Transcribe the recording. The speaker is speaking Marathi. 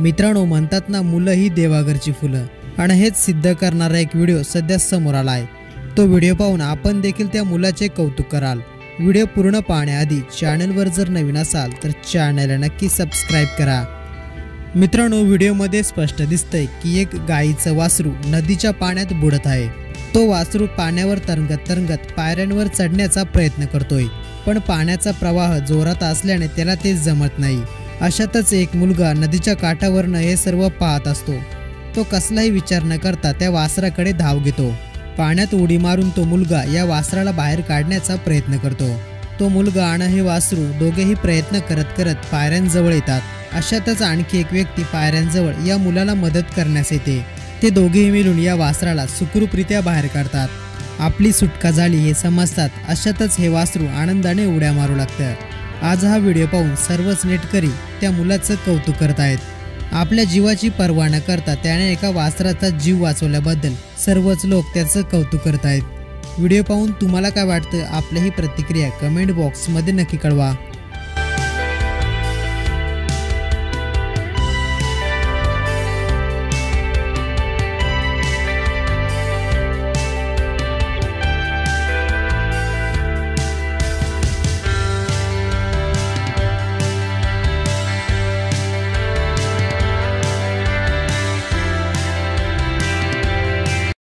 मित्रांनो, म्हणतात ना, मुलं ही देवाघरची फुलं. आणि हेच सिद्ध करणारा एक व्हिडिओ सध्या समोर आला आहे. तो व्हिडिओ पाहून आपण देखील त्या मुलाचे कौतुक कराल. व्हिडिओ पूर्ण पाहण्याआधी चॅनलवर जर नवीन असाल तर चॅनलला नक्की सबस्क्राईब करा. मित्रांनो, व्हिडिओमध्ये स्पष्ट दिसतंय की एक गाईचं वासरू नदीच्या पाण्यात बुडत आहे. तो वासरू पाण्यावर तरंगत तरंगत पायऱ्यांवर चढण्याचा प्रयत्न करतोय, पण पाण्याचा प्रवाह जोरात असल्याने त्याला ते जमत नाही. अशातच एक मुलगा नदीच्या काठावरनं हे सर्व पाहत असतो. तो कसलाही विचार न करता त्या वासराकडे धाव घेतो. पाण्यात उडी मारून तो मुलगा या वासराला बाहेर काढण्याचा प्रयत्न करतो. तो मुलगा आणि हे वासरू दोघेही प्रयत्न करत करत पायऱ्यांजवळ येतात. अशातच आणखी एक व्यक्ती पायऱ्यांजवळ या मुलाला मदत करण्यास येते. ते दोघेही मिळून या वासराला सुखरूपरित्या बाहेर काढतात. आपली सुटका झाली हे समजतात. अशातच हे वासरू आनंदाने उड्या मारू लागतं. आज हा व्हिडिओ पाहून सर्वच नेटकरी त्या मुलाचं कौतुक करत आहेत. आपल्या जीवाची पर्वा न करता त्याने एका वासराचा जीव वाचवल्याबद्दल सर्वच लोक त्याचं कौतुक करत आहेत. व्हिडिओ पाहून तुम्हाला काय वाटतं? आपली ही प्रतिक्रिया कमेंट बॉक्समध्ये नक्की कळवा.